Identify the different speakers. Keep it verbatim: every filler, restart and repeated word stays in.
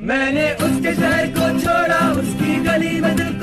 Speaker 1: मैंने उसके शहर को छोड़ा, उसकी गली में दिल